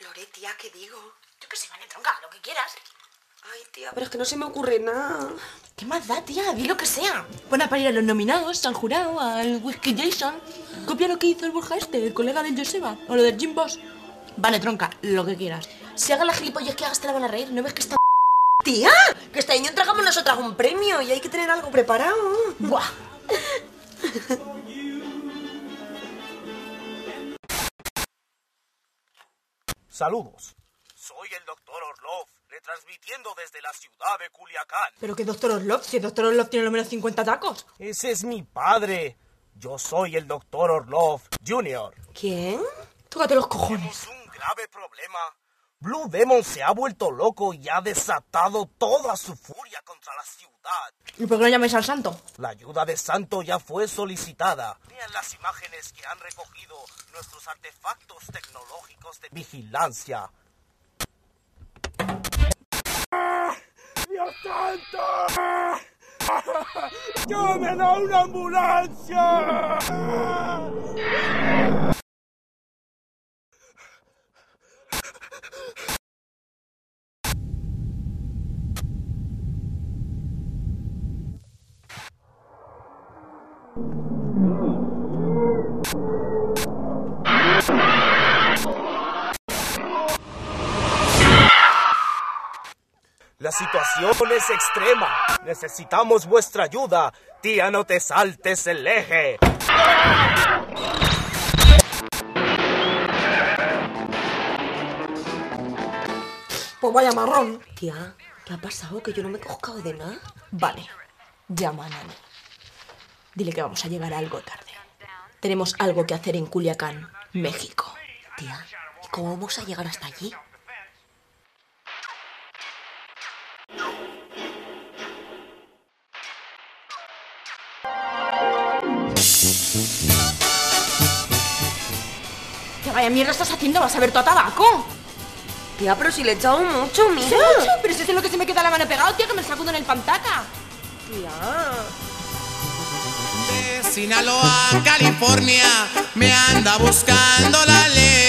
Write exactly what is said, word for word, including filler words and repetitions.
Lore, tía, ¿qué digo? Yo qué sé, vale, tronca, lo que quieras. Ay, tía, pero es que no se me ocurre nada. ¿Qué más da, tía? Di lo que sea. Pon a parir a los nominados, al jurado, al Whisky Jason. Copia lo que hizo el Borja este, el colega del Joseba, o lo del Jim Boss. Vale, tronca, lo que quieras. Si hagas la gilipollas que hagas te la van a reír, ¿no ves que está... Tía, que este año entregamos nosotras un premio y hay que tener algo preparado. ¡Buah! Saludos. Soy el doctor Orlov, retransmitiendo desde la ciudad de Culiacán. ¿Pero qué doctor Orlov? Si el doctor Orlov tiene lo menos cincuenta tacos. Ese es mi padre. Yo soy el doctor Orlov Junior ¿Quién? Tócate los cojones. Tenemos un grave problema. Blue Demon se ha vuelto loco y ha desatado toda su furia contra la ciudad. ¿Y por qué no llamáis al santo? La ayuda de Santo ya fue solicitada. Vean las imágenes que han recogido nuestros artefactos tecnológicos de vigilancia. ¡Dios santo! ¡Llamen a una ambulancia! La situación es extrema. Necesitamos vuestra ayuda. Tía, no te saltes el eje. Pues vaya marrón. Tía, ¿qué ha pasado? Que yo no me he coscado de nada. Vale, llama a Nani. Dile que vamos a llegar algo tarde. Tenemos algo que hacer en Culiacán, México. Tía, ¿y cómo vamos a llegar hasta allí? ¿Qué vaya mierda estás haciendo? ¿Vas a ver tu tabaco? Tía, pero si le he echado mucho, mira. ¿Sí, mucho? Pero si es lo que se me queda la mano pegado, tía, que me sacudo en el pantaca. Tía. De Sinaloa, California, me anda buscando la ley.